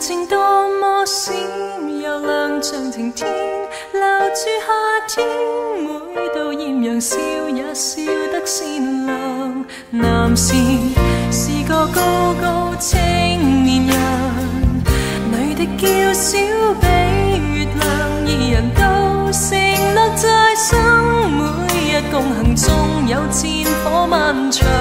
情多麼閃，又亮像晴天，留住夏天。每到豔陽笑也笑得善良。男士是個高高青年人，女的嬌小比月亮，二人都承諾在生每日共行中有戰火漫長。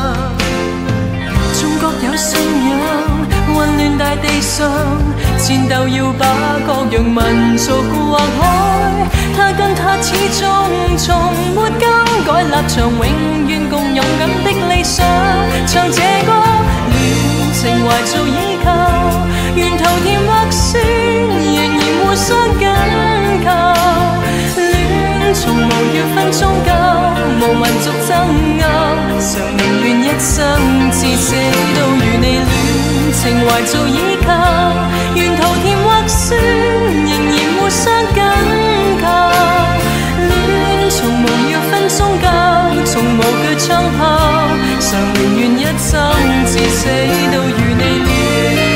中國有信仰，混亂大地上，戰鬥要把各樣民族劃開。他跟他始終從沒更改立場，永遠共勇敢的理想。唱這歌，戀情懷做依靠，沿途甜或酸，仍然互相緊靠。戀從無要分宗教，無民族爭拗，常寧願一生至死都與你戀情懷做依靠，沿途甜或酸，仍然互相緊靠。戀從無要分宗教，從無懼槍炮，常寧願一生至死都與你戀。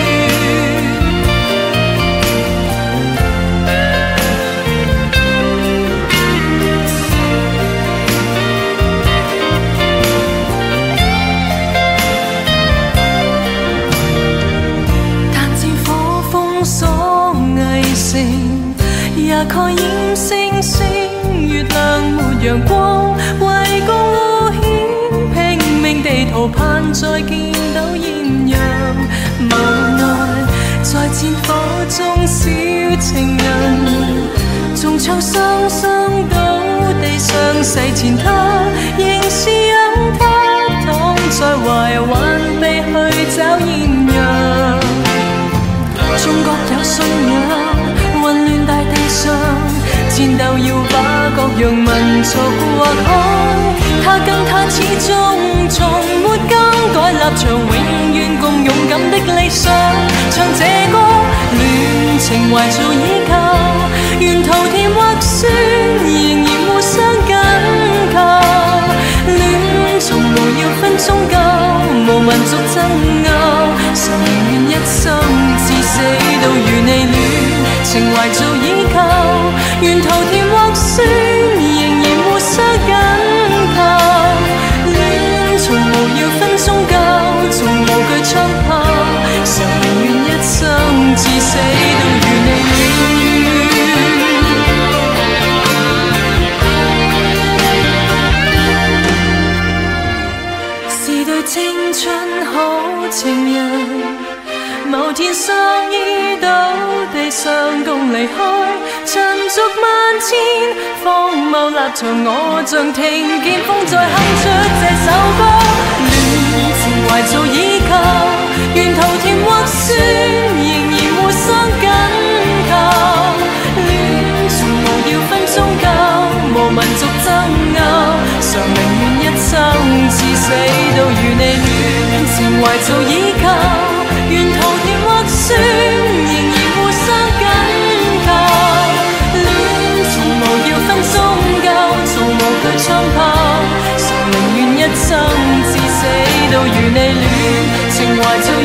也蓋掩星星，月亮沒陽光，為共互獻，拼命地逃盼再見到豔陽。無奈在戰火中小情人，縱唱雙雙倒地上，逝前他仍是讓他躺在懷挽臂去找豔陽。中國有信仰，混亂大地上，戰鬥要把各樣民族劃開。他跟他始終從沒更改立場，永遠共勇敢的理想。唱這歌，戀情懷做依靠，沿途甜或酸，仍然互相緊靠。戀從無要分宗教，無民族爭拗，常寧願一生至死都與你戀情懷做依靠，沿途甜或酸，仍然互相緊靠。戀從無要分宗教，從無懼槍炮，常寧願一生至死都與你戀。是對青春好情人，某天相依到地上共離開，塵俗萬千，荒謬立場，我像聽見風在哼出這首歌。戀情懷做依靠，沿途甜或酸，仍然互相緊靠。戀從無要分宗教，無民族爭拗，常寧願一生至死都與你戀情懷做依靠，沿途甜或酸，仍然互相緊靠。戀從無要分宗教，從無懼槍炮，常寧願一生至死都與你戀情懷做